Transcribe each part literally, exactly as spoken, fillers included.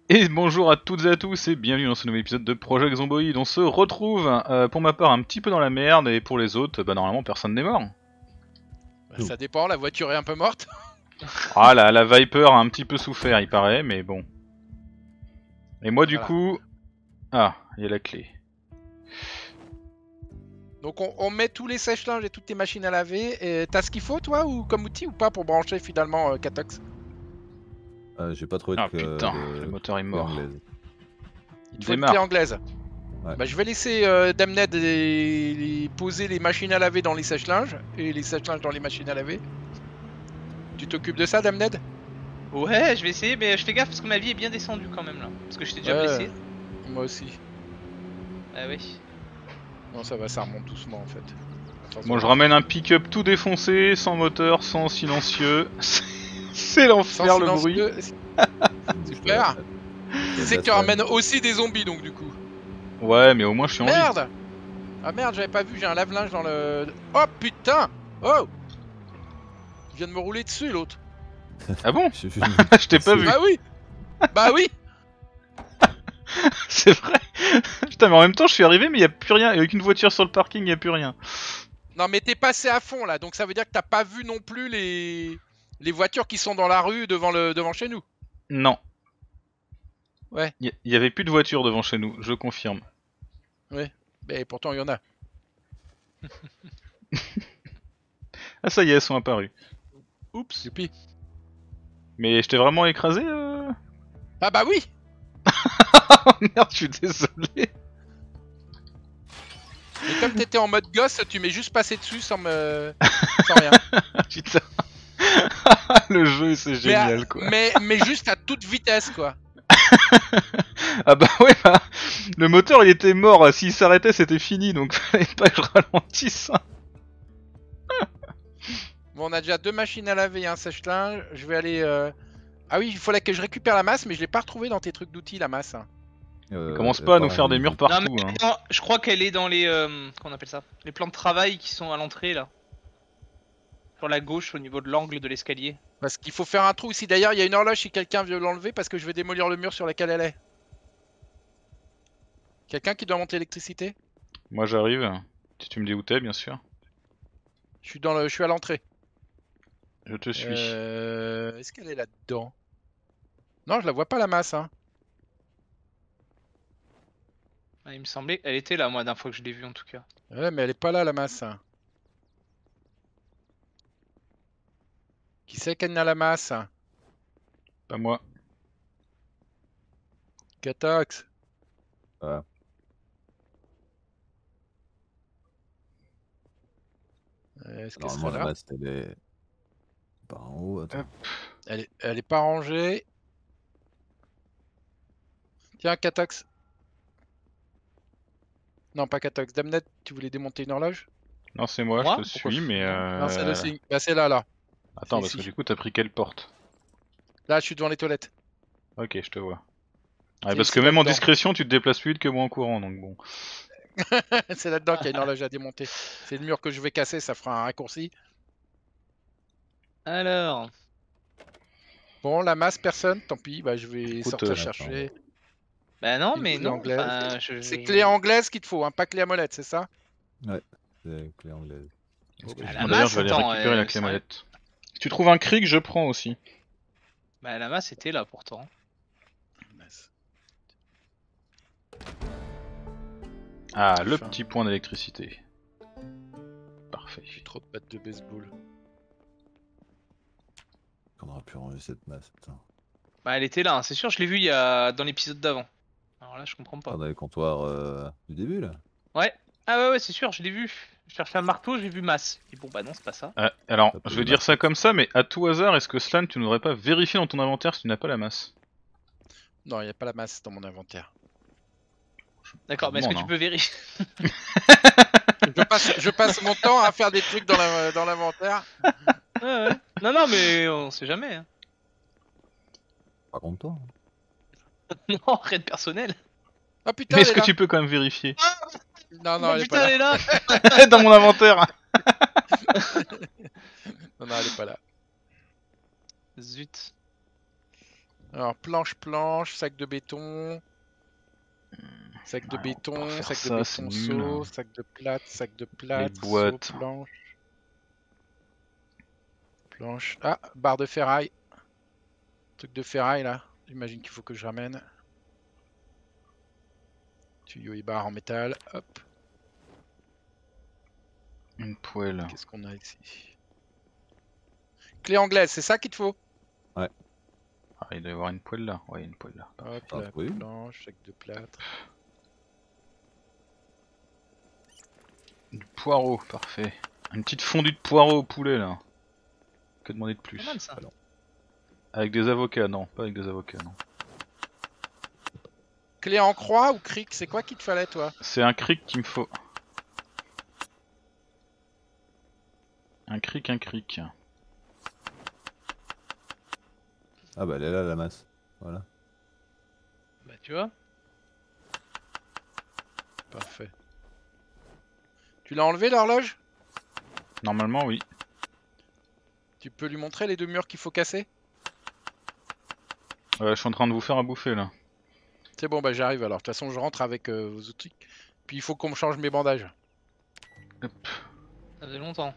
Et bonjour à toutes et à tous et bienvenue dans ce nouvel épisode de Project Zomboid. On se retrouve euh, pour ma part un petit peu dans la merde et pour les autres, bah normalement personne n'est mort. Bah, ça dépend, la voiture est un peu morte. Ah la, la Viper a un petit peu souffert il paraît, mais bon. Et moi du Voilà. coup... Ah, il y a la clé. Donc on, on met tous les sèche-linges et toutes tes machines à laver. Et t'as ce qu'il faut toi ou comme outil ou pas pour brancher finalement euh, Catox? Euh, J'ai pas trouvé de, Ah clé- putain, de le moteur est clé mort. anglaise. Il te faut une Démarre. clé anglaise. Ouais. Bah je vais laisser euh, Damned les- les- poser les machines à laver dans les sèche-linges et les sèche-linges dans les machines à laver. Tu t'occupes de ça Damned? Ouais, je vais essayer, mais je fais gaffe parce que ma vie est bien descendue quand même là. Parce que j'étais déjà Ouais, blessé. Moi aussi. Ah oui. Non ça va, ça remonte doucement en fait. Attention. Bon, je ramène un pick-up tout défoncé, sans moteur, sans silencieux. C'est l'enfer Sans le bruit. silencieux. Super. C'est que tu ramènes aussi des zombies donc du coup. Ouais, mais au moins je suis en vie. Merde! Ah merde, j'avais pas vu, j'ai un lave-linge dans le... Oh putain! Oh! Il vient de me rouler dessus l'autre. Ah bon? Je, je- Je t'ai pas vu. Bah oui! Bah oui! C'est vrai. Putain, mais en même temps je suis arrivé mais il y a plus rien. Il y a aucune voiture sur le parking, il y a plus rien. Non mais t'es passé à fond là, donc ça veut dire que t'as pas vu non plus les... les voitures qui sont dans la rue devant, le... devant chez nous. Non. Ouais. Il y, y avait plus de voitures devant chez nous, je confirme. Mais pourtant il y en a. Ah ça y est, elles sont apparues. Oups. Youpi. Mais je t'ai vraiment écrasé euh... Ah bah oui! Oh merde, je suis désolé. Et comme t'étais en mode gosse, tu m'es juste passé dessus sans me... sans rien. Putain. Le jeu c'est génial mais, à- quoi. mais, mais juste à toute vitesse quoi. Ah bah ouais, bah, le moteur il était mort, s'il s'arrêtait c'était fini donc fallait pas que je ralentisse. Bon, on a déjà deux machines à laver et un sèche-linge. Je vais aller... euh, Ah oui, il fallait que je récupère la masse, mais je l'ai pas retrouvée dans tes trucs d'outils, la masse. euh, Commence euh, pas à nous pareil, faire des murs Non, partout. mais Hein. non, je crois qu'elle est dans les. Euh, comment on appelle ça? Les plans de travail qui sont à l'entrée là. Sur la gauche au niveau de l'angle de l'escalier. Parce qu'il faut faire un trou ici. D'ailleurs, il y a une horloge si quelqu'un veut l'enlever parce que je vais démolir le mur sur lequel elle est. Quelqu'un qui doit monter l'électricité? Moi j'arrive, si tu me dis où t'es bien sûr. Je suis dans le... je suis à l'entrée. Je te suis. Euh... Est-ce qu'elle est là-dedans? Non, je la vois pas la masse. Hein. Ah, il me semblait. Elle était là, moi, d'un fois que je l'ai vue en tout cas. Ouais, mais elle est pas là la masse. Qui c'est qui a la masse? Pas moi. Catox. Ouais. Euh, Est-ce qu'elle Normalement, serait la là? masse, elle est par en haut. Attends. Hop. Elle est... elle est pas rangée. Tiens, Catox. Non, pas Catox. Damnet, tu voulais démonter une horloge? Non c'est moi, Moi je te Pourquoi suis je- mais euh... Non, c'est le signe. Bah, c'est là, là. Attends c'est parce que ici. du coup t'as pris quelle porte? Là, je suis devant les toilettes. Ok je te vois. C'est Ouais, parce ici, que même en là-dedans. discrétion tu te déplaces plus vite que moi en courant donc bon. C'est là-dedans qu'il y a une horloge à démonter. C'est le mur que je vais casser, ça fera un raccourci. Alors. Bon, la masse, personne, tant pis, bah je vais Écoute, sortir euh, chercher. Bah non, Une mais clé non. anglaise. Enfin, je- C'est je- clé anglaise qu'il te faut, hein, pas clé à molette, c'est ça? C'est clé anglaise. Bon, bah, Ah, je- la Moi, D'ailleurs masse, je vais aller attends, récupérer euh, la clé ça- molette. Si tu trouves un cric je prends aussi. Bah la masse était là pourtant. Masse. Ah le Enfin. petit point d'électricité. Parfait. J'ai trop de battes de baseball. On aura pu ranger cette masse. Putain. Bah elle était là, hein, c'est sûr, je l'ai vue il y a dans l'épisode d'avant. Alors là, je comprends pas. On a les comptoirs euh, du début là. Ouais. Ah ouais, ouais, c'est sûr, je l'ai vu. Je cherchais un marteau, j'ai vu masse. Et bon, bah non, c'est pas ça. Ah, alors Ça peut je vais le dire marquer. ça comme ça mais à tout hasard est-ce que Slan tu n'aurais pas vérifié dans ton inventaire si tu n'as pas la masse? Non, il n'y a pas la masse dans mon inventaire. D'accord, mais est-ce que demande, tu peux vérifier? Je passe, je passe mon temps à faire des trucs dans la- dans l'inventaire. Ouais, ouais. Non, non, mais on sait jamais. Hein. Pas content. Non, rien de personnel. Ah putain, Mais elle est-ce est que là. tu peux quand même vérifier? Non, non, Oh, elle est putain, pas elle là. est là. Dans mon inventaire. Non, non, elle est pas là. Zut. Alors, planche, planche, sac de béton. Sac de Alors, béton, pour faire sac ça, de c'est béton, nul. seau, sac de plate, sac de plate, seau, boîtes. planche. Planche. Ah, barre de ferraille. Truc de ferraille là. J'imagine qu'il faut que je ramène. Tuyau et barre en métal. Hop. Une poêle. Qu'est-ce qu'on a ici? Clé anglaise, c'est ça qu'il te faut? Ah, il doit y avoir une poêle là. Ouais, il y a une poêle là. Hop, Ah, la oui. planche, sac de plâtre. Du poireau, parfait. Une petite fondue de poireau au poulet là. Que demander de plus? Pas mal, ça. Alors. Avec des avocats, non, pas avec des avocats, non. Clé en croix ou cric? C'est quoi qu'il te fallait toi? C'est un cric qu'il me faut. Un cric, un cric. Ah bah elle est là la masse. Voilà. Bah, tu vois. Parfait. Tu l'as enlevé l'horloge? Normalement, oui. Tu peux lui montrer les deux murs qu'il faut casser? Euh, je suis en train de vous faire à bouffer là. C'est bon, bah j'arrive alors. De toute façon, je rentre avec euh, vos outils. Puis il faut qu'on me change mes bandages. Hop. Ça faisait longtemps.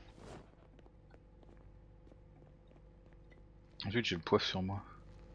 Ensuite, j'ai le poivre sur moi.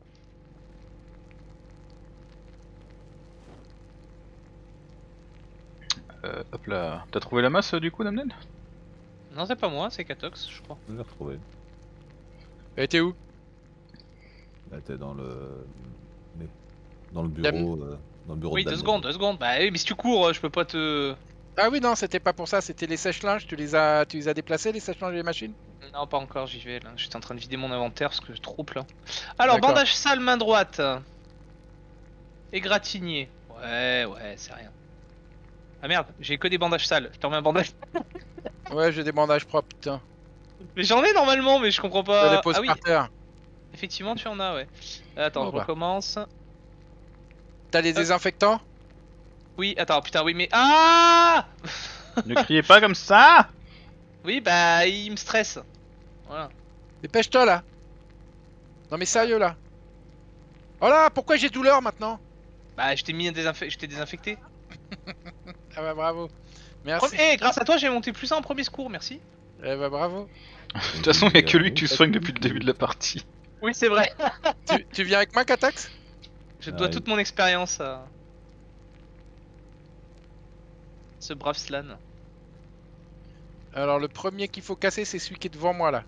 Euh, hop là. T'as trouvé la masse euh, du coup, Damned? Non, c'est pas moi, c'est Katox, je crois. Je l'ai retrouvé. Elle était où? Elle était dans le. Mais... Dans le Dame- bureau. euh, Dans le bureau Oui, de deux Damned. secondes, deux secondes. Bah oui, mais si tu cours, euh, je peux pas te... Ah oui, non, c'était pas pour ça. C'était les sèche-linges. Tu les as, tu les as déplacés, les sèche-linges et les machines? Non, pas encore, j'y vais là. J'étais en train de vider mon inventaire parce que je trop plein. Alors, D'accord. bandage sale, main droite. Égratigné. Ouais, ouais, c'est rien. Ah merde, j'ai que des bandages sales. Je te remets un bandage. Ouais, j'ai des bandages propres, putain. Mais j'en ai normalement, mais je comprends Je pas. les pose Ah oui, par terre. effectivement, tu en as, ouais. Attends, Oh, je bah. recommence. T'as les Hop. désinfectants? Oui, attends, putain, oui, mais. Ah Ne criez pas comme ça! Oui, bah, il me stresse. Voilà. Dépêche-toi là. Non mais sérieux là. Oh là, pourquoi j'ai douleur maintenant? Bah, je t'ai mis un désinfect... je t'ai désinfecté. Ah bah bravo. Merci. Eh, grâce à toi, j'ai monté plus un en premier secours, merci. Eh bah bravo. De toute façon, il y a que lui que tu soignes depuis le début de la partie. Oui, c'est vrai. tu, tu viens avec moi, Katax? Je dois Ah, toute mon expérience à ce brave Slan. Alors le premier qu'il faut casser, c'est celui qui est devant moi là.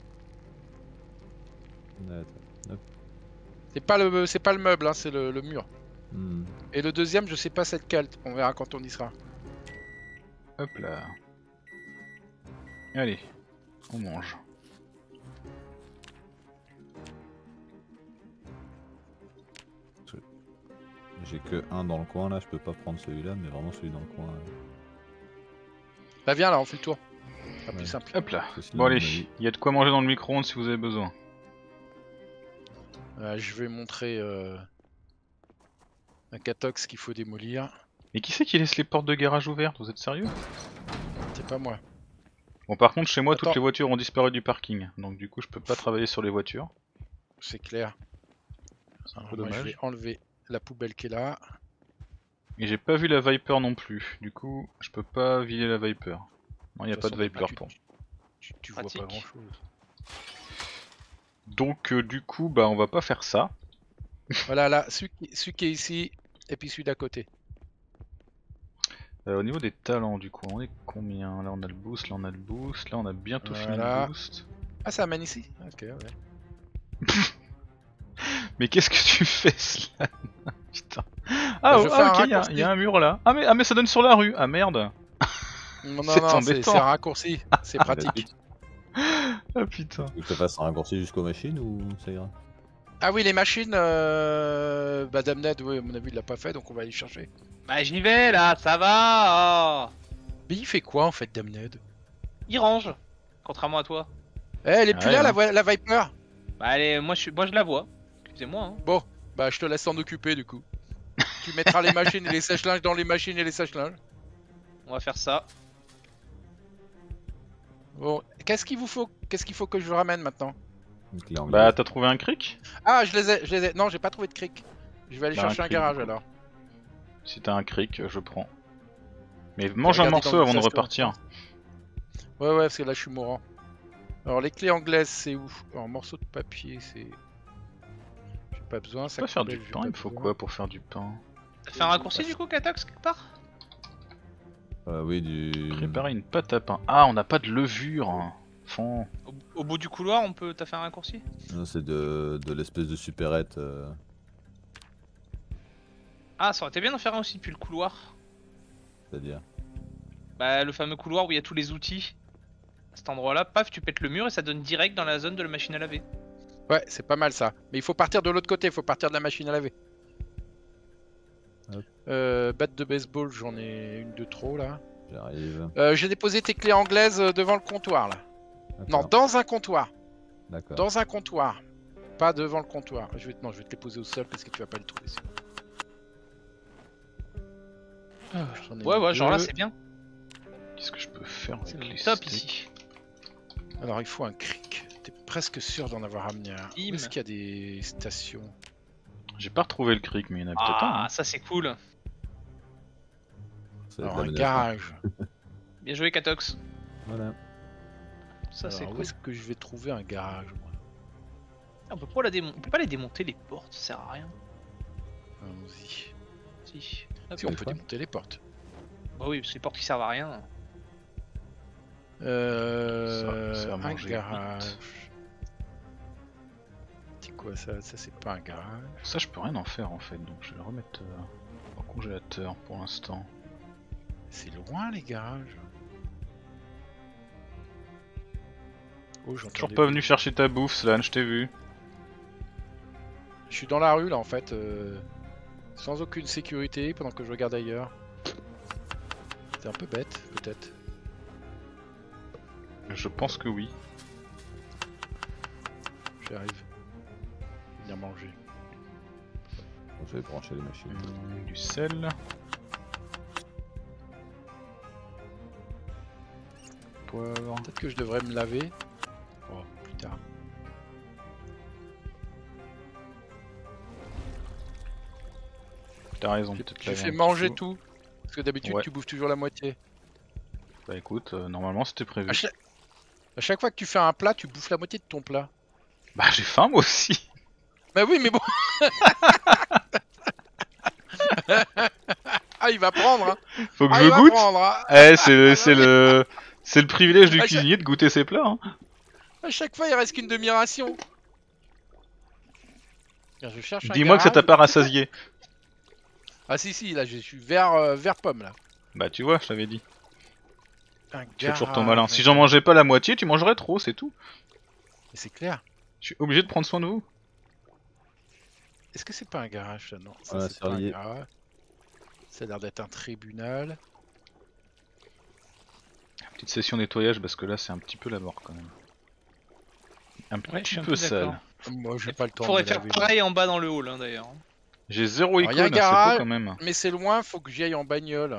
Attends. C'est pas le, c'est pas le meuble, hein, c'est le, le mur. Hmm. Et le deuxième, je sais pas c'est lequel. On verra quand on y sera. Hop là. Allez, on mange. J'ai que un dans le coin là, je peux pas prendre celui-là, mais vraiment celui dans le coin. euh, Bah viens là, on fait le tour. C'est Ouais. plus simple. Hop là. parce que sinon, Bon à allez, mon avis- il y a de quoi manger dans le micro-ondes si vous avez besoin. Euh, je vais montrer euh, à Katox qu'il faut démolir. Et qui c'est qui laisse les portes de garage ouvertes? Vous êtes sérieux? C'est pas moi. Bon, par contre, chez moi, Attends. toutes les voitures ont disparu du parking. Donc du coup, je peux pas travailler sur les voitures. C'est clair. C'est un Alors, peu moi, je dommage. vais enlever la poubelle qui est là. Et j'ai pas vu la Viper non plus. Du coup, je peux pas vider la Viper. Non, il y a De pas toute de façon, Viper tu- pour. Tu, tu vois Pratique. pas grand chose. Donc euh, du coup, bah on va pas faire ça. Voilà, là, celui qui, celui qui est ici, et puis celui d'à côté. Euh, au niveau des talents, du coup, on est combien? Là, on a le boost, là, on a le boost, là, on a bientôt fini Voilà. le boost. Ah, ça amène ici? Ok, ouais. Mais qu'est-ce que tu fais, Slan? Putain. Ah, Bah, je oh, fais un ah, ok, il y, a- raccourci. y a un mur là. Ah mais, ah, mais ça donne sur la rue. Ah merde. Non, non, C'est non, c'est embêtant. c'est un raccourci. C'est pratique. Ah putain. Tu veux que je te fasse un raccourci jusqu'aux machines ou ça ira? Ah oui, les machines, euh... bah Damned, oui, à mon avis, il l'a pas fait, donc on va aller chercher. Bah, j'y vais là, ça va. Oh. Mais il fait quoi en fait, Damned? Il range, contrairement à toi. Eh, elle est plus Ouais, là, hein. la, vo- la Viper? Bah, allez, moi je, suis... moi, je la vois. Excusez-moi. Hein. Bon, bah je te laisse t'en occuper du coup. Tu mettras les machines et les sèche-linges dans les machines et les sèche-linges. On va faire ça. Bon, qu'est-ce qu'il vous faut? Qu'est-ce qu'il faut que je vous ramène maintenant? Une clé anglaise. Bah, t'as trouvé un cric? Ah, je les ai, je les ai. Non, j'ai pas trouvé de cric. Je vais aller Bah, chercher un un cric, garage du coup. alors. Si t'as un cric, je prends. Mais mange un regardé morceau dans avant de le station, repartir. Ouais, ouais, parce que là je suis mourant. Alors les clés anglaises, c'est où? Alors morceau de papier, c'est. J'ai pas besoin. On Ça peut faire du pain, il me faut quoi pour faire du pain? T'as fait un raccourci du coup, Katox, quelque part? Euh, oui, du. Préparer une pâte à pain. Ah, on n'a pas de levure. Fond. au, au bout du couloir, on peut. T'as fait un raccourci? Non, c'est de, de l'espèce de supérette. Euh... Ah, ça aurait été bien d'en faire un aussi depuis le couloir. C'est-à-dire. Bah, le fameux couloir où il y a tous les outils. À cet endroit-là, paf, tu pètes le mur et ça donne direct dans la zone de la machine à laver. Ouais, c'est pas mal ça. Mais il faut partir de l'autre côté, il faut partir de la machine à laver. Hop. Euh, batte de baseball, j'en ai une de trop là. J'arrive. Euh, J'ai déposé tes clés anglaises euh, devant le comptoir là. Non, D'accord. dans un comptoir. D'accord. Dans un comptoir. Pas devant le comptoir. Je vais, non, je vais te les poser au sol parce que tu vas pas le trouver. sinon. J'en ai Ouais, ouais, genre là, deux. c'est bien. Qu'est-ce que je peux faire C'est avec les top steaks? ici. Alors il faut un cric. T'es presque sûr d'en avoir amené un. Où Bim. est-ce qu'il y a des stations? J'ai pas retrouvé le cric, mais il y en a peut-être un. Ah, hein. ça c'est cool. Ça va être Alors un l'aménagement. garage. Bien joué, Katox. Voilà. Ça c'est Alors, où cool. est-ce que je vais trouver un garage moi? Ah, on peut pas la démon- on peut pas les démonter les portes, ça sert à rien. Allons-y. Si. Hop. Si on Ouais, peut quoi démonter les portes. Bah oui, parce que les portes qui servent à rien. Euh, Ça, ça va un manger garage. vite. C'est quoi ça? Ça c'est pas un garage. Ça, je peux rien en faire en fait, donc je vais le remettre euh, au congélateur pour l'instant. C'est loin les garages. Oh, j'entends Toujours des pas bruits. venu chercher ta bouffe, Slan, je t'ai vu. Je suis dans la rue là en fait, euh, sans aucune sécurité pendant que je regarde ailleurs. C'est un peu bête peut-être. Je pense que oui. J'arrive. Venir manger. Bon, je vais brancher les machines. Hum, du sel. Poivre. Peut-être que je devrais me laver. Oh, plus tard. T'as raison, J'ai peut-être j'ai laver fait un petit manger peu. tout. Parce que d'habitude Ouais. tu bouffes toujours la moitié. Bah écoute, euh, normalement c'était prévu. À chaque... à chaque fois que tu fais un plat, tu bouffes la moitié de ton plat. Bah j'ai faim moi aussi. Bah oui, mais bon. Ah, il va prendre. Hein. Faut que Ah, je il va goûte. prendre. Hein. Eh, c'est c'est le c'est le privilège du Ah, j'ai- cuisinier de goûter ses plats. Hein. À chaque fois, il reste qu'une demi-ration. Je cherche un Dis-moi que ça t'a garage. pas rassasié. Ah si si, là je suis vert, euh, vert pomme là. Bah tu vois, je t'avais dit. Un Tu fais toujours ton garage. malin. Si j'en mangeais pas la moitié, tu mangerais trop, c'est tout. Mais c'est clair. Je suis obligé de prendre soin de vous. Est-ce que c'est pas un garage ça? Non, ça Voilà, c'est pas un serlier. garage. Ça a l'air d'être un tribunal. Petite session nettoyage parce que là c'est un petit peu la mort quand même. Un Ouais, je petit suis un peu peu sale. d'accord. Moi j'ai pas le temps. Faudrait de me faire laver. pareil en bas dans le hall hein, d'ailleurs. J'ai zéro Alors, y a un icône, c'est garage. beau quand même. Mais c'est loin, faut que j'y aille en bagnole.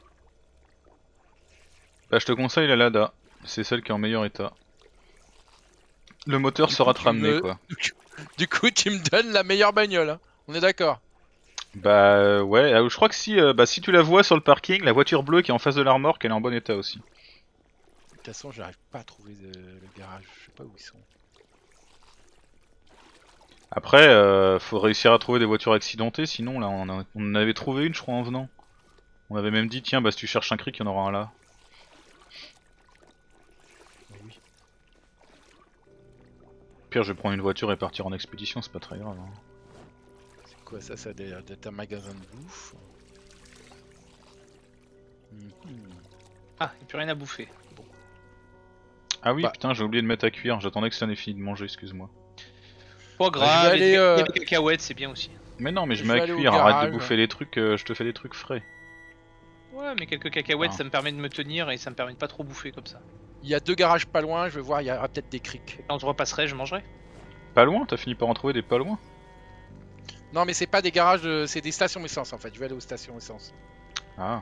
Bah je te conseille la Lada, c'est celle qui est en meilleur état. Le moteur Du sera coup, te tu ramener me- quoi. Du coup, tu me donnes la meilleure bagnole. Hein. On est d'accord. Bah euh, ouais, euh, je crois que si, euh, bah, si tu la vois sur le parking, la voiture bleue qui est en face de la remorque, elle est en bon état aussi. De toute façon, j'arrive pas à trouver de- le garage. Je sais pas où ils sont. Après, euh, faut réussir à trouver des voitures accidentées, sinon là on, a- on en avait trouvé une je crois en venant. On avait même dit tiens bah si tu cherches un cric, il y en aura un là. Mais oui. Pire je vais prendre une voiture et partir en expédition, c'est pas très grave. Hein. C'est quoi ça? Ça a l'air d'être un magasin de bouffe. Mhm. Ah, il n'y a plus rien à bouffer. Bon. Ah oui Bah. putain j'ai oublié de mettre à cuire, j'attendais que ça en ait fini de manger, excuse-moi. Pas Bah, je grave, vais il y a aller, des- euh, il y a des cacahuètes, c'est bien aussi. Mais non mais je Je mets vais à aller au cuire, arrête garage. de bouffer les trucs, euh, je te fais des trucs frais. Ouais, mais quelques cacahuètes, Ah. ça me permet de me tenir et ça me permet de pas trop bouffer comme ça. Il y a deux garages pas loin. Je vais voir. Il y aura peut-être des crics. Quand je repasserai, je mangerai. Pas loin, t'as fini par en trouver des pas loin. Non, mais c'est pas des garages. de- C'est des stations essence en fait. Je vais aller aux stations essence. Ah.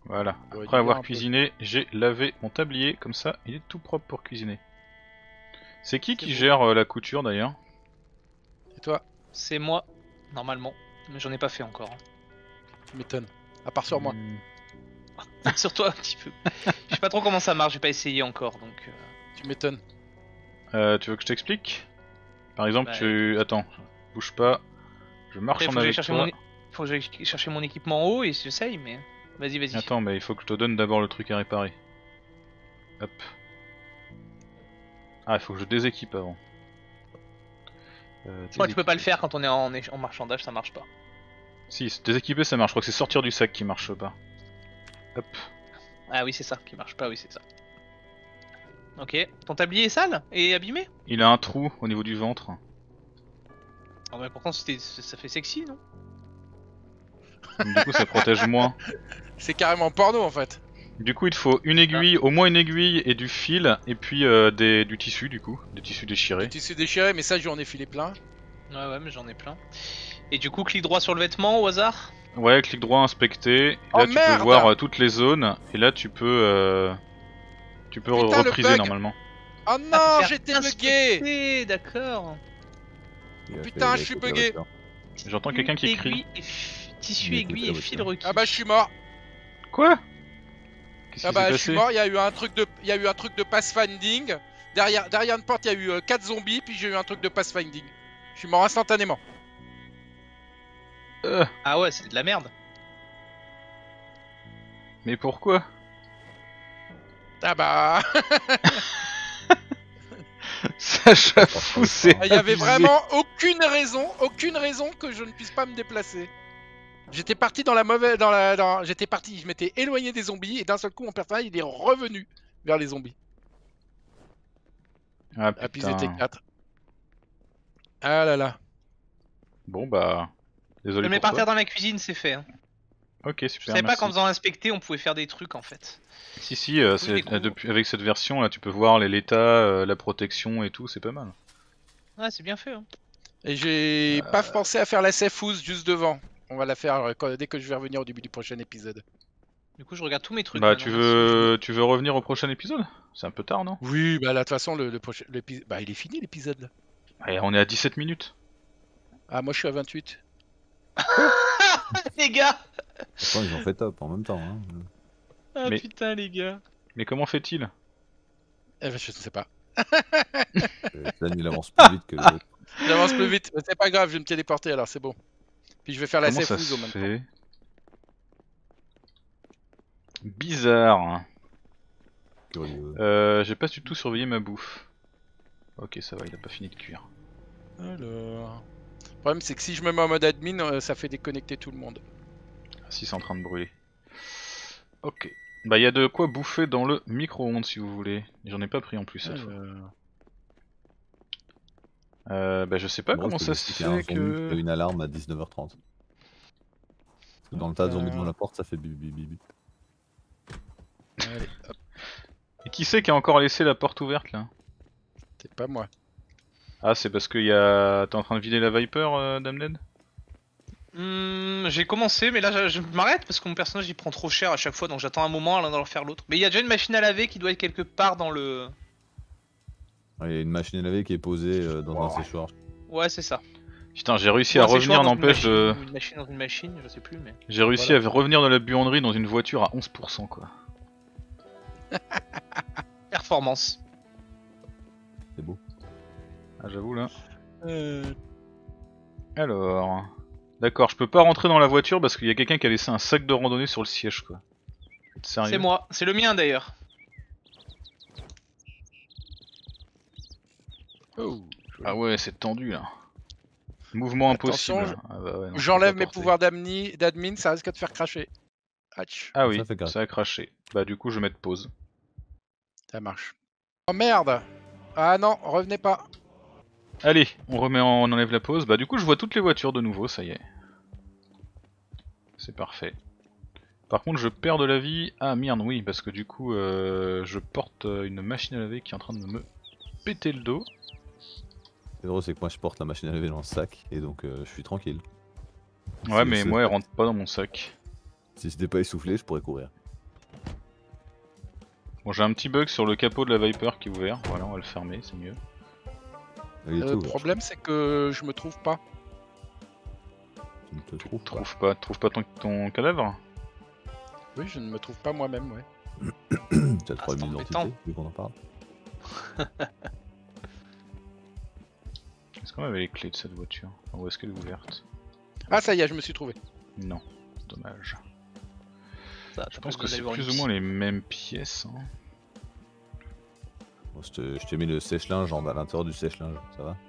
Voilà. Ouais, Après dis-moi avoir un peu. cuisiné, j'ai lavé mon tablier, comme ça il est tout propre pour cuisiner. C'est qui qui beau. gère euh, la couture d'ailleurs? Et toi, C'est moi, normalement. Mais j'en ai pas fait encore. tu m'étonnes. À part sur moi. Hmm. Sur toi un petit peu. Je sais pas trop comment ça marche, j'ai pas essayé encore donc. euh, Tu m'étonnes. Euh, tu veux que je t'explique? Par exemple, Bah, tu... Attends, bouge pas. Je marche Après, en faut que j'aille avec chercher toi. mon, é- faut que j'aille chercher mon équipement en haut et j'essaye, mais vas-y, vas-y. Attends, mais il faut que je te donne d'abord le truc à réparer. Hop. Ah, il faut que je déséquipe avant. Euh, Moi, tu peux pas le déséquiper. faire quand on est en, éch- en marchandage, ça marche pas. Si, c'est déséquiper ça marche. Je crois que c'est sortir du sac qui marche pas. Hop. Ah oui, c'est ça qui marche pas, oui, c'est ça. Ok, ton tablier est sale et abîmé? Il a un trou au niveau du ventre. Ah ouais, pourtant c'était- ça fait sexy, non? Du coup, ça protège moins. C'est carrément porno en fait. Du coup, il te faut une aiguille, au moins une aiguille et du fil, et puis euh, des, du tissu, du coup, des tissus Le déchirés. tissu déchiré, mais ça, j'en ai filé plein. Ouais, ouais, mais j'en ai plein. Et du coup, clic droit sur le vêtement au hasard? Ouais, clic droit, inspecter. Et Oh, là, tu merde peux voir euh, toutes les zones, et là, tu peux, euh, tu peux re- Putain, le repriser bug. normalement. Oh Ah, non, faut faire j'étais bugué. inspecter, d'accord. Il a Putain, fait- je suis il a fait la bugué. voiture. J'entends quelqu'un qui crie. Aiguille et f- Tissu, Il a aiguille écouté et la fil voiture. requis. Ah bah, je suis mort. Quoi? Qu'est-ce Ah qui bah, s'est je suis passé? mort. Il y a eu un truc de, il y a eu un truc de pathfinding. Derrière, derrière une porte, il y a eu quatre zombies, puis j'ai eu un truc de pathfinding. Je suis mort instantanément. Euh, Ah ouais, c'est de la merde. mais pourquoi? Ah bah, Sacha fou, c'est il y avait abusé. vraiment aucune raison, aucune raison que je ne puisse pas me déplacer. J'étais parti dans la mauvaise, dans la, dans... j'étais parti, je m'étais éloigné des zombies et d'un seul coup mon personnage il est revenu vers les zombies. Ah Ah puis ils étaient putain. quatre. Ah là là. Bon bah, Je désolé le mets pour par toi. terre dans la cuisine, c'est fait. hein. Ok, Je super, savais pas merci. qu'en faisant inspecter, on pouvait faire des trucs en fait. Si si, euh, Oui, c'est- mais cool. euh, depuis, avec cette version là, tu peux voir les- l'état, euh, la protection et tout, c'est pas mal. Ouais, c'est bien fait. Hein. Et j'ai pas pensé à faire la safe house juste devant. On va la faire euh, quand- dès que je vais revenir au début du prochain épisode. Du coup, je regarde tous mes trucs. Bah maintenant, tu merci. veux, tu veux revenir au prochain épisode? C'est un peu tard non? Oui, bah là de toute façon le, le prochain, l'épisode, bah il est fini l'épisode là. Ouais, on est à dix-sept minutes. Ah moi je suis à vingt-huit. Les gars. Pourtant, ils ont fait top en même temps. Hein. Ah Mais- putain, les gars. Mais comment fait-il? Eh ben, je ne sais pas. Euh, Dan, il avance plus vite que les autres. J'avance plus vite, mais c'est pas grave, je vais me téléporter alors c'est bon. Puis je vais faire la Comment safe ça house se au même temps. fait? Bizarre. Curieux. Euh, j'ai pas du tout surveillé ma bouffe. Ok, ça va, il a pas fini de cuire. Alors... Le problème c'est que si je me mets en mode admin, euh, ça fait déconnecter tout le monde. Ah, si c'est en train de brûler. Ok. Bah il y a de quoi bouffer dans le micro-ondes si vous voulez. J'en ai pas pris en plus cette fois. Alors... Euh, bah je sais pas Moi, comment je ça te se dis qu'il y a un fait zombie qui que... fait une alarme à dix-neuf heures trente. Parce que dans le tas de zombies Euh. devant la porte, ça fait bip bip bip bip. Allez, hop, Et qui c'est qui a encore laissé la porte ouverte là? c'est pas moi. Ah c'est parce que y a... t'es en train de vider la Viper, euh, Damned? Hmm, j'ai commencé, mais là je, je m'arrête parce que mon personnage il prend trop cher à chaque fois, donc j'attends un moment avant d'en faire l'autre. Mais il y a déjà une machine à laver qui doit être quelque part dans le. Ouais, il y a une machine à laver qui est posée euh, dans un séchoir. Ouais, c'est ça. Putain j'ai réussi Ou à un séchoir revenir dans une n'empêche machine, de... ou Une machine dans une machine, je sais plus, mais. J'ai réussi Voilà. à revenir dans la buanderie dans une voiture à onze pour cent quoi. Performance. C'est beau. Ah j'avoue là. Euh... Alors... D'accord, je peux pas rentrer dans la voiture parce qu'il y a quelqu'un qui a laissé un sac de randonnée sur le siège quoi. Sérieux? C'est moi, c'est le mien d'ailleurs. Oh. Ah ouais c'est tendu là. Mouvement Attention, impossible. Ah bah ouais, non, je peux J'enlève pas mes porter. pouvoirs d'admi- d'admin, ça risque de faire cracher. Hatch, Ah oui, Ça fait grave. ça a craché. Bah du coup je vais mettre pause. ça marche. Oh merde. Ah non, revenez pas. Allez, on remet en... on enlève la pause. Bah du coup je vois toutes les voitures de nouveau, ça y est. C'est parfait. Par contre je perds de la vie. Ah merde oui, parce que du coup euh, je porte euh, une machine à laver qui est en train de me péter le dos. C'est drôle, c'est que moi je porte la machine à laver dans le sac et donc euh, je suis tranquille. Ouais Si- mais si- moi elle rentre pas dans mon sac. Si c'était pas essoufflé, je pourrais courir. Bon, j'ai un petit bug sur le capot de la Viper qui est ouvert. Voilà, on va le fermer, c'est mieux. Il était Le ouvert, problème, c'est que je me trouve pas. tu ne te trouves pas. Trouve pas, trouve pas ton, ton cadavre? Oui, je ne me trouve pas moi-même, ouais. T'as Ah, trois c'est mille embêtant. d'identité, vu qu'on en parle. Est-ce qu'on avait les clés de cette voiture? Ou est-ce qu'elle est ouverte? Ah, ça y est, je me suis trouvé. Non, dommage. Ça, Je t'as pense pas que besoin c'est d'aller voir plus une ou moins psy. les mêmes pièces. Hein. Bon, je te- je t'ai mis le sèche-linge en- à l'intérieur du sèche-linge, ça va?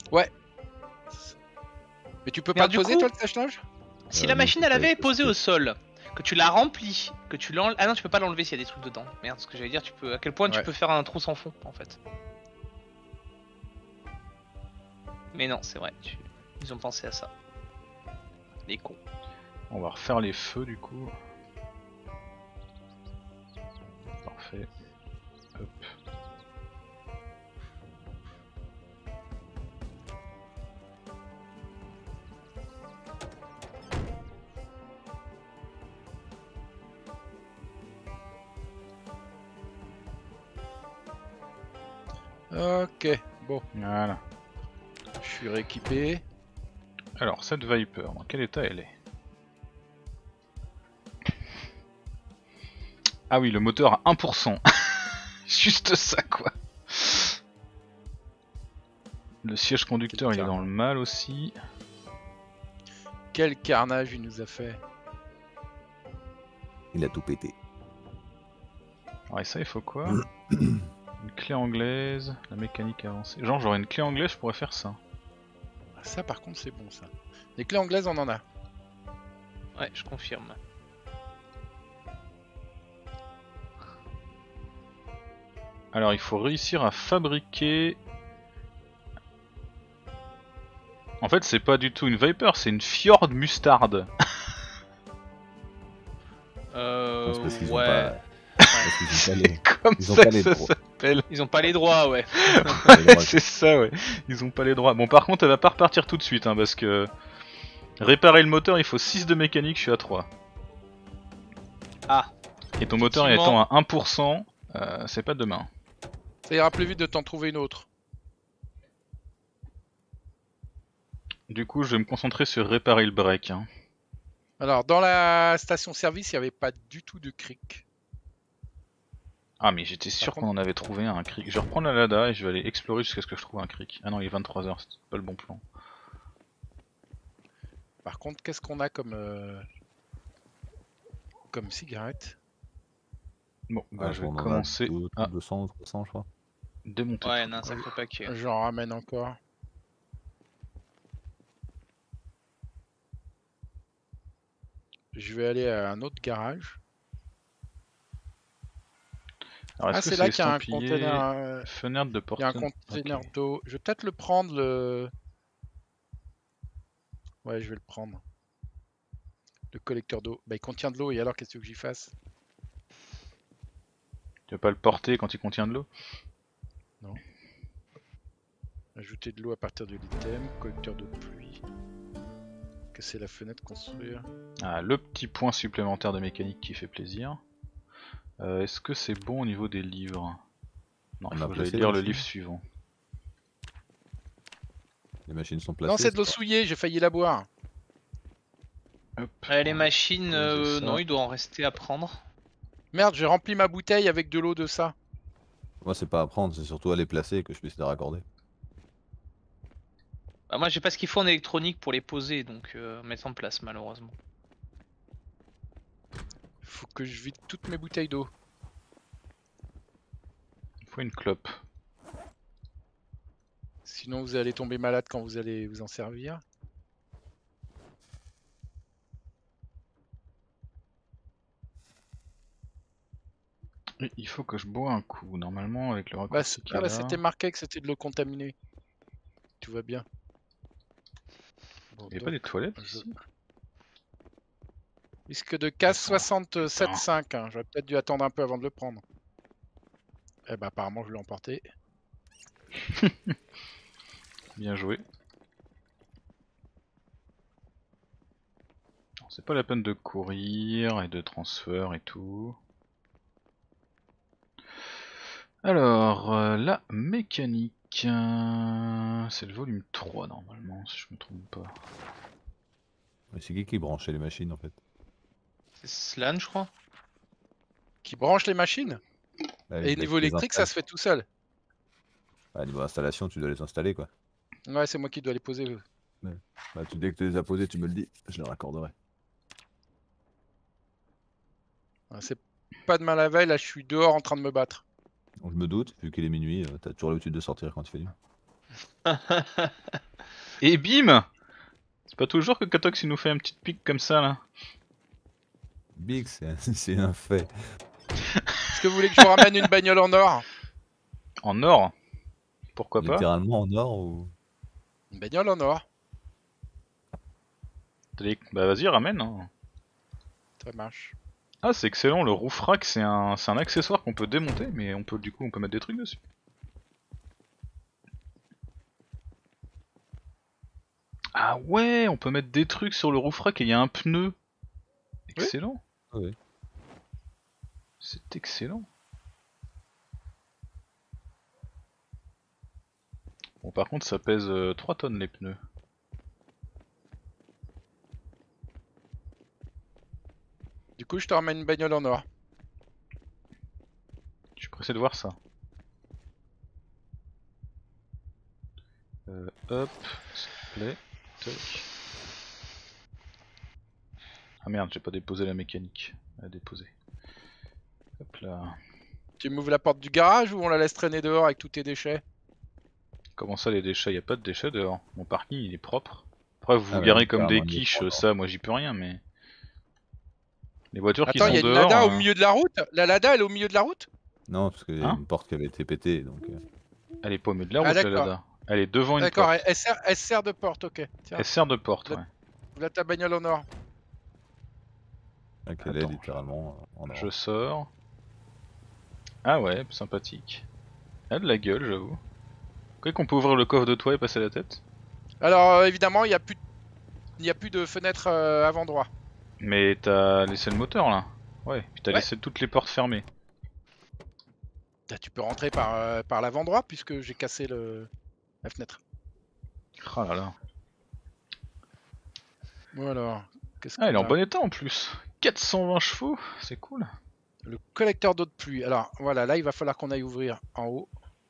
Mais tu peux Mais pas alors, le du poser, coup- toi, le sèche-linge? Si Euh, la non, machine c'est à pas laver est avec le posée au stick. sol, que tu la remplis, que tu l'enlèves. Ah non, tu peux pas l'enlever s'il y a des trucs dedans. Merde, ce que j'allais dire, tu peux. À quel point Ouais. tu peux faire un trou sans fond en fait. Mais non, c'est vrai, tu- ils ont pensé à ça. Les cons. On va refaire les feux du coup. Parfait. Hop. Ok, bon, Voilà. je suis rééquipé. Alors, cette Viper, dans quel état elle est? Ah oui, le moteur à un pour cent. Juste ça quoi. Le siège conducteur il est dans le mal aussi. Quel carnage il nous a fait. Il a tout pété. Alors et ça il faut quoi? Une clé anglaise, la mécanique avancée. Genre j'aurais une clé anglaise, je pourrais faire ça. Ah, ça, par contre, c'est bon, ça. Les clés anglaises, on en a. Ouais, je confirme. Alors il faut réussir à fabriquer... En fait c'est pas du tout une Viper, c'est une Fjord Mustard. Euh. C'est parce qu'ils ont ouais. pas- Parce qu'ils ont pas les- Comme Ils ont ça pas que les ça droits. s'appelle. Ils ont pas les droits, ouais. les droits. C'est ça ouais, ils ont pas les droits. Bon par contre elle va pas repartir tout de suite hein, parce que... Réparer le moteur il faut six de mécanique, je suis à trois. Ah. Et ton moteur Effectivement. étant à un pour cent, euh, c'est pas demain. Ça ira plus vite de t'en trouver une autre. Du coup je vais me concentrer sur réparer le break. Hein. Alors, dans la station-service, il n'y avait pas du tout de cric. Ah mais j'étais sûr contre- qu'on en avait trouvé un, un cric. Je vais reprendre la Lada et je vais aller explorer jusqu'à ce que je trouve un cric. Ah non il est vingt-trois heures, c'est pas le bon plan. Par contre, qu'est-ce qu'on a comme... euh, comme cigarette? Bon bah Ah, je vais on en a commencer deux- à deux cents ou trois cents, je crois. démonter. Ouais, tout. non, un sacré paquet. J'en ramène encore. Je vais aller à un autre garage. Alors, est-ce Ah, que c'est là qu'il y a un estampillé conteneur. euh, Fenêtre de Il porte. y a un conteneur d'eau. Je vais peut-être le prendre, le... Ouais, je vais le prendre. Le collecteur d'eau. Bah, il contient de l'eau, et alors, qu'est-ce que tu veux que j'y fasse? Tu vas pas le porter quand il contient de l'eau? Ajouter de l'eau à partir de l'item. Collecteur d'eau de pluie. Casser la fenêtre, construire. Ah, le petit point supplémentaire de mécanique qui fait plaisir. Euh, Est-ce que c'est bon au niveau des livres? Non, On il a faut que j'aille placé lire les le machines livre suivant. Les machines sont placées. Non, c'est de l'eau souillée, j'ai failli la boire. Hop. Ouais, les machines, poser euh, ça. non, il doit en rester à prendre. Merde, j'ai rempli ma bouteille avec de l'eau de ça. Moi, c'est pas à prendre, c'est surtout à les placer et que je puisse les raccorder. Bah, moi, j'ai pas ce qu'il faut en électronique pour les poser, donc euh, mettre en place, malheureusement. Faut que je vide toutes mes bouteilles d'eau. Il faut une clope. Sinon, vous allez tomber malade quand vous allez vous en servir. Et il faut que je bois un coup. Normalement, avec le Bah, raccourci c'est- qu'il y ah, a bah, là- c'était marqué que c'était de l'eau contaminée. Tout va bien. Bon, Il y a donc, pas des toilettes je- ici? Risque de casse Putain, soixante-sept putain. cinq. Hein. J'aurais peut-être dû attendre un peu avant de le prendre. Eh bah, apparemment, je l'ai emporté. Bien joué. C'est pas la peine de courir et de transfert et tout. Alors, euh, la mécanique... euh, c'est le volume trois normalement, si je me trompe pas. Mais c'est qui qui branchait les machines en fait? C'est Slan, je crois. Qui branche les machines. Ouais, Et dès niveau que tu les électrique, ça installes. se fait tout seul. Ouais, niveau installation, tu dois les installer quoi. Ouais, c'est moi qui dois les poser. le- Bah, tu, dès que tu les as posés, tu me le dis, je les raccorderai. Ouais, c'est pas de mal à veille, là je suis dehors en train de me battre. Donc je me doute, vu qu'il est minuit, euh, t'as toujours l'habitude de sortir quand il fait nuit. Et bim! C'est pas toujours que Katox il nous fait un petit pic comme ça là. Big, c'est un, c'est un fait. Est-ce que vous voulez que je vous ramène une bagnole en or? En or? Pourquoi pas? Littéralement en or ou. Une bagnole en or. T'as des- Bah vas-y, ramène. Hein. Ça marche. Ah, c'est excellent, le roof rack c'est un, c'est un accessoire qu'on peut démonter, mais on peut du coup on peut mettre des trucs dessus. Ah ouais, on peut mettre des trucs sur le roof rack et il y a un pneu. Excellent. Oui. C'est excellent. Bon, par contre, ça pèse euh, trois tonnes les pneus. Du coup, je te ramène une bagnole en or. Je suis pressé de voir ça. Euh, hop, s'il te plaît. Tac. Ah merde, j'ai pas déposé la mécanique. À déposer. Hop là. Tu m'ouvres la porte du garage ou on la laisse traîner dehors avec tous tes déchets? Comment ça les déchets? Y a pas de déchets dehors. Mon parking il est propre. Après vous Ah vous ouais, garez comme des carrément, il est quiches, propre. ça moi j'y peux rien mais... Les voitures qui Attends, sont il y a une dehors... Lada euh, au milieu de la route? La Lada, elle est au milieu de la route? Non, parce qu'il y a Hein une porte qui avait été pétée, donc. euh, Elle est pas au milieu de la Ah, route la d'accord. Lada. Elle est devant une D'accord, porte. elle, elle sert, elle sert de porte, ok. Tiens, Elle sert de porte, Là- ouais. voilà ta bagnole en or. avec elle est Attends, littéralement en or. Je sors. Ah ouais, sympathique. Elle a de la gueule, j'avoue. Vous croyez qu'on peut ouvrir le coffre de toit et passer la tête? Alors, euh, évidemment, il n'y a, plus... il y a plus de fenêtre euh, avant droit. Mais t'as laissé le moteur là. Ouais, puis t'as Ouais. laissé toutes les portes fermées. Là, tu peux rentrer par, euh, par l'avant droit puisque j'ai cassé le... la fenêtre. Oh là là. Voilà. Qu'est-ce Ah, il est qu'on en a bon état en plus. quatre cent vingt chevaux, c'est cool. Le collecteur d'eau de pluie. Alors, voilà, là, il va falloir qu'on aille ouvrir en haut.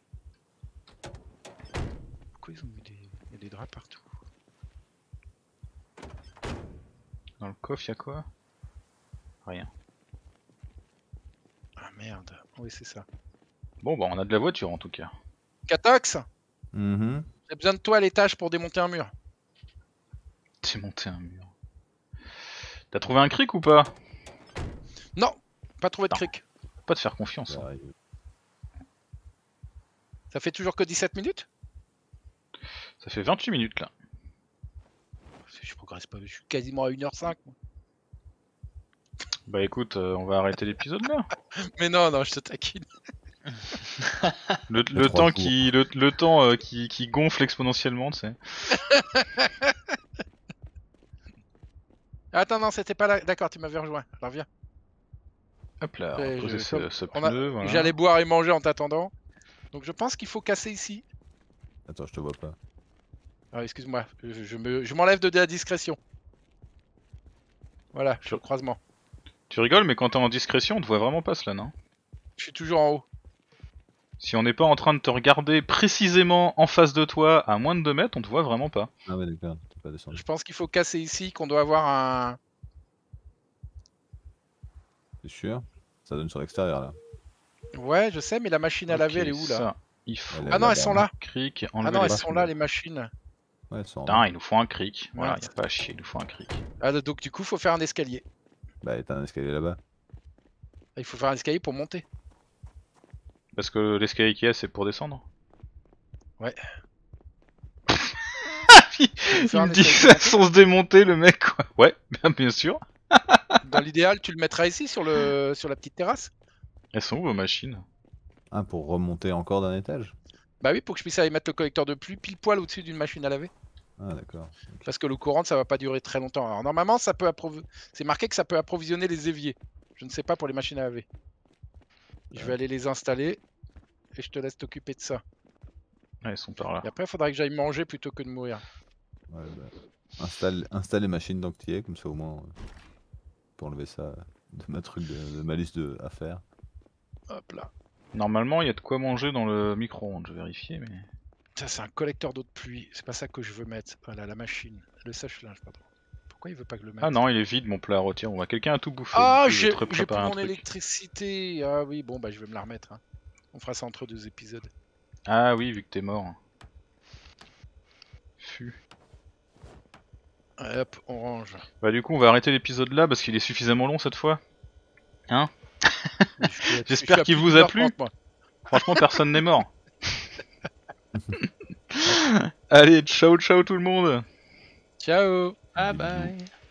Pourquoi ils ont mis des, il y a des draps partout? Dans le coffre, y'a quoi? Rien. Ah merde. Oui, c'est ça. Bon, bah on a de la voiture en tout cas. Catox, Mhm. j'ai besoin de toi à l'étage pour démonter un mur. T'es monté un mur. T'as trouvé un cric ou pas? Non, pas trouvé de Non. cric. Faut pas te faire confiance. Ça Hein. arrive. Ça fait toujours que dix-sept minutes? Ça fait vingt-huit minutes là. Je progresse pas, je suis quasiment à une heure cinq. Bah écoute, euh, on va arrêter l'épisode là. Mais non, non, je te taquine. Le, Les le trois temps tours. qui le, le temps euh, qui, qui gonfle exponentiellement, tu sais. Attends, non, c'était pas là. D'accord, tu m'avais rejoint. Alors viens. Hop là, on Ouais, va poser je- ce, comme- ce on a- pneu, voilà. J'allais boire et manger en t'attendant. Donc je pense qu'il faut casser ici. Attends, je te vois pas. Ah, excuse-moi, je, je me, je m'enlève de la discrétion. Voilà, je suis au croisement. Tu rigoles, mais quand t'es en discrétion, on te voit vraiment pas cela, non? Je suis toujours en haut. Si on n'est pas en train de te regarder précisément en face de toi à moins de deux mètres, on te voit vraiment pas. Ah ouais, d'accord, t'es pas descendu. Je pense qu'il faut casser ici, qu'on doit avoir un... C'est sûr? Ça donne sur l'extérieur là. Ouais, je sais, mais la machine à laver, Ok, elle est où là? ça, il faut Elle est Ah non, là-bas. elles sont là. cric, Ah enlever non, les elles barres, sont je là, vois. les machines. Ouais, elles sont en Putain, bas. il nous faut un cric. Voilà, Merde. y a pas à chier, il nous faut un cric. Ah, donc du coup, faut faire un escalier. Bah, t'as un escalier là-bas. Il faut faire un escalier pour monter. Parce que l'escalier qu'il y a, c'est pour descendre. Ouais. il Faut faire il un me dit que escalier ça sans se démonter, le mec, quoi. Ouais, bien, bien sûr. Dans l'idéal, tu le mettras ici, sur, le... sur la petite terrasse. Elles sont où vos machines? Ah, pour remonter encore d'un étage? Bah oui, pour que je puisse aller mettre le collecteur de pluie pile poil au-dessus d'une machine à laver. Ah, d'accord. Parce que l'eau courante, ça va pas durer très longtemps. Alors normalement, ça peut approv- c'est marqué que ça peut approvisionner les éviers. Je ne sais pas pour les machines à laver. Je vais Ouais. aller les installer. et je te laisse t'occuper de ça. Ouais, ils sont par là. Et après, il faudrait que j'aille manger plutôt que de mourir. Ouais, bah, installe, installe les machines tant que tu y es, comme ça au moins. euh, Pour enlever ça de ma truc de, de ma liste de, à faire. Hop là. Normalement, il y a de quoi manger dans le micro-ondes, je vais vérifier, mais... Ça, c'est un collecteur d'eau de pluie. C'est pas ça que je veux mettre. Voilà, la machine. Le sèche-linge, pardon. Pourquoi il veut pas que je le mette? Ah non, il est vide mon plat à rôtir. On va quelqu'un a tout bouffé. Ah, du coup, je vais j'ai te j'ai plus préparer un mon truc. électricité. Ah oui, bon, bah je vais me la remettre. Hein. On fera ça entre deux épisodes. Ah oui, vu que t'es mort. Fu. Hop, on range. Bah du coup, on va arrêter l'épisode là parce qu'il est suffisamment long cette fois. Hein? Je suis à- J'espère je suis à qu'il plus vous d'une a heure plu. trente, moi. Franchement, personne n'est mort. Allez, ciao ciao tout le monde. Ciao. Bye Bisous. bye.